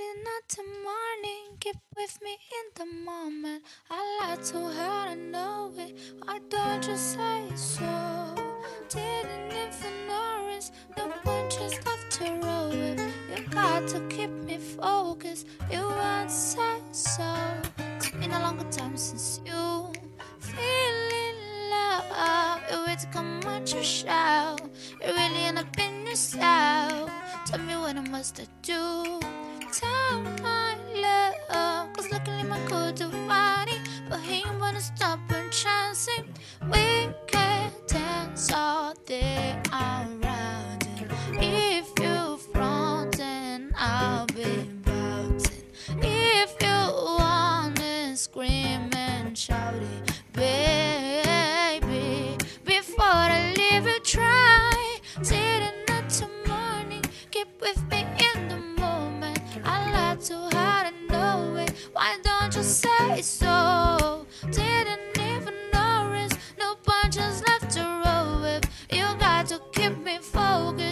not the morning, keep with me in the moment. I like to hurt, I know it. Why don't you say so? Didn't even notice the punches left to roll with. You got to keep me focused. You won't say so. It's been a long time since you feeling love. You wait to come out your shell. You really end up in yourself. Tell me what I must do. Tell my love, cause luckily my could do funny, but he ain't wanna stop and chancing. We can dance all day around it. If you front, then I'll be bouncing. If you wanna scream and shout it, baby, before I leave you, try. Sitting up till morning, keep with me in the moment. I like to hide and know it. Why don't you say so? Didn't even notice no punches left to roll with. You got to keep me focused.